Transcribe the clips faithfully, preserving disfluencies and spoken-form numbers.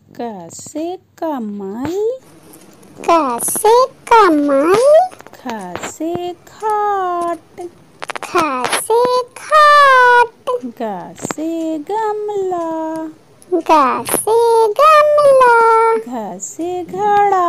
क से कमल, क से कमल, ख से खाट, ख से खाट, ग से गमला, ग से गमला, घ से घड़ा,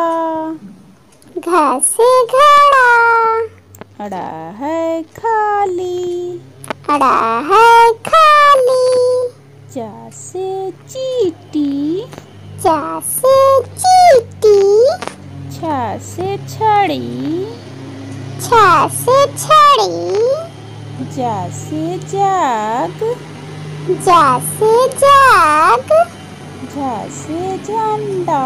घ से घड़ा, अड़ा है खाली, अड़ा है खाली, च से चीटी, च से चीटी, छ से छड़ी, छ से छड़ी, ज से जग, ज से जग, झ से झंडा,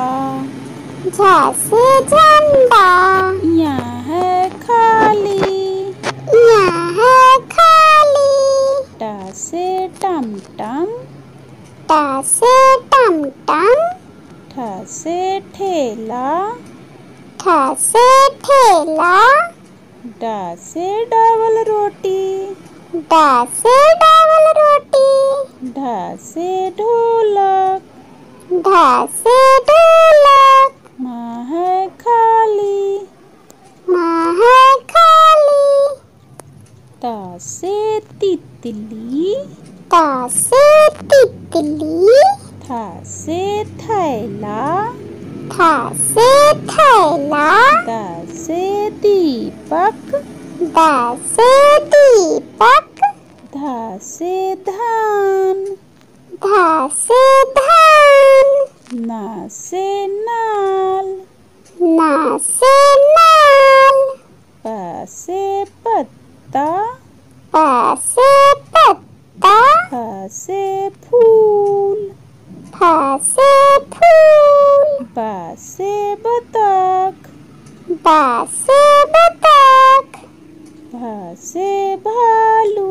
झ से झंडा, यहाँ है खाली, यहाँ है खाली, ट से टमटम, ट से टमटम, ठ से ठेला, ठ से ठेला, ड से डबल रोटी, ड से डबल रोटी, ढ से ढोलक, ढ से ढोलक, म है खाली, म है खाली, त से तितली, त से तितली, थ से थैला, थ से थैला, द से दीपक, द से दीपक, ध से धान, ध से धान, न से नाल, न से नाल, प से पत्ता, प से पत्ता, फ से फूल, फ से फूल, ब से बतख, ब से बतख, भ से भालू,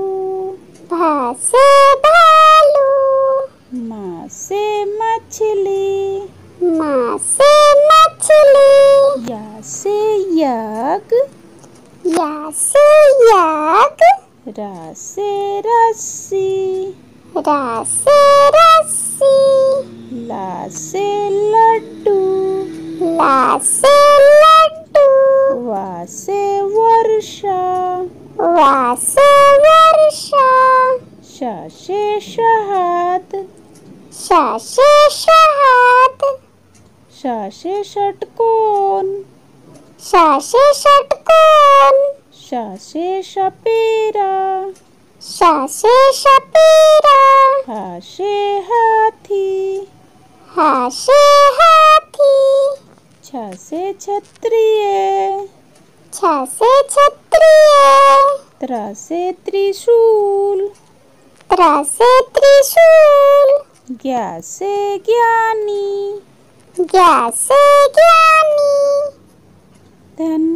भ से भालू, म से मछली, म से मछली, य से यज्ञ, य से यज्ञ, र से रस्सी, र से रस्सी, ल से लड्डू, ल से लड्डू, व से वर्षा, व से वर्षा, श से शहद, श से शहद, श से षटकोण, श से षटकोण, श से सपेरा, श से सपेरा, ह से हाथी, ह से हाथी, छ से क्षत्रिय, छ से क्षत्रिय, त्र से त्रिशूल, त्र से त्रिशूल, ज्ञ से ज्ञानी। ज्ञ से ज्ञानी। धन्यवाद।